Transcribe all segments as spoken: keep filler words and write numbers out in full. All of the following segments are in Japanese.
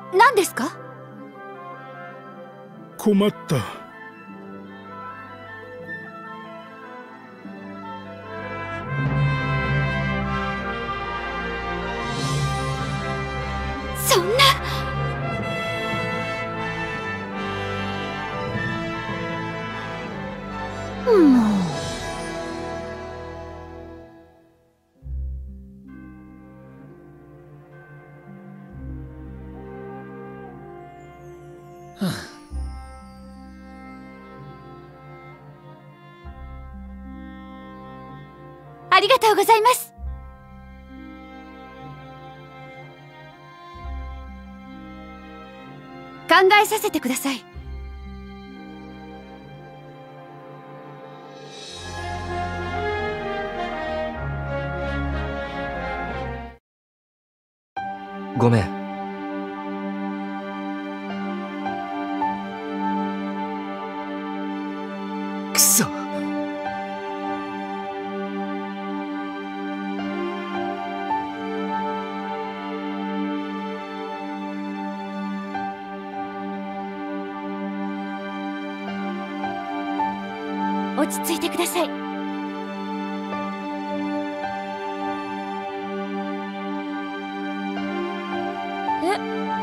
何ですか？ 困った。 そんな。もう。 はあ、 ありがとうございます。考えさせてください。 ごめん。くそ。 落ち着いてください。え？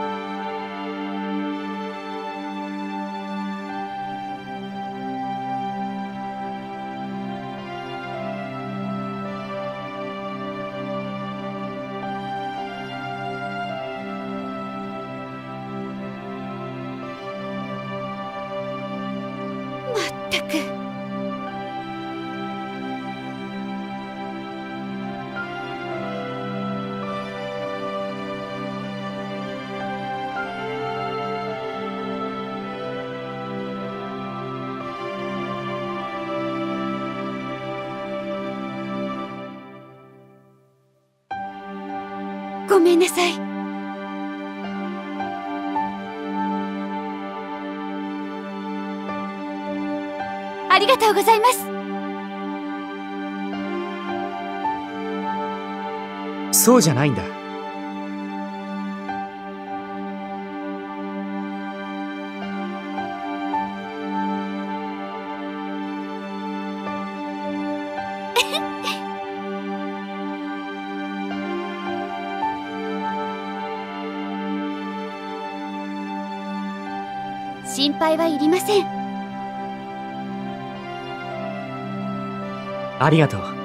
まったく。ごめんなさい。ありがとうございます。 そうじゃないんだ。 心配はいりません。 ありがとう。